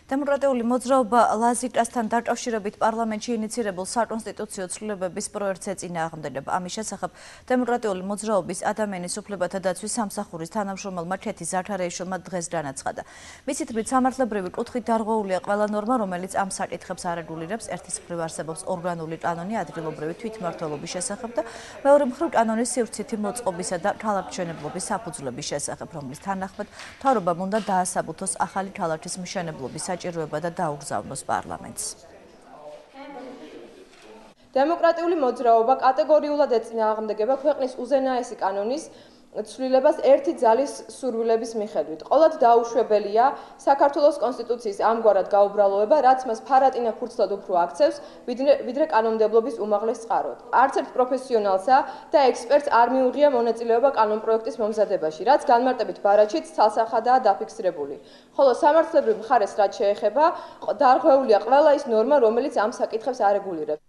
დემოკრატიული მოძრაობა ლაზიკასთან დაკავშირებით პარლამენტში ინიცირებულ საკონსტიტუციო ცვლილებების პროექტს ეწინააღმდეგება. ამის შესახებ დემოკრატიული მოძრაობის ადამიანის უფლებათა დაცვის სამსახურის თანამშრომელმა ქეთი ზაქარეიშვილმა დღეს განაცხადა. მისი თქმით, სამართლებრივი კუთხით დარღვეულია ყველა ნორმა, რომელიც ამ საკითხებს არეგულირებს. ერთის მხრივ არსებობს ორგანული კანონი ადგილობრივი თვითმმართველობის შესახებ და მეორე მხრივ კანონის სივრცითი მოწყობისა და ქალაქმშენებლობის საფუძვლების შესახებ, რომლის თანახმად მთავრობამ უნდა დაასაბუთოს ახალი ქალაქის მშენებლობის საჭიროება და დაუგზავნოს პარლამენტს. დემოკრატიული მოძრაობა კატეგორიულად ეწინააღმდეგება ქვეყნის უზენაესი კანონის ცვლილებას ერთი ძალის სურვილების მიხედვით. ყოლად დაუშვებელია საქართველოს კონსტიტუციის ამგვარად გაუბრალოება, რაც მას ფარატინა ფურცლად უფრო აქცევს, ვიდრე კანონმდებლობის უმაღლეს წყაროდ. არც ერთ პროფესიონალსა და ექსპერტს არ მიუღია მონაწილეობა კანონპროექტის მომზადებაში, რაც განმარტებით ბარათშიც ცალსახადაა დაფიქსირებული. ხოლო სამართლებრივ მხარეს რაც შეეხება, დარღვეულია ყველა ის ნორმა, რომელიც ამ საკითხებს არეგულირებს.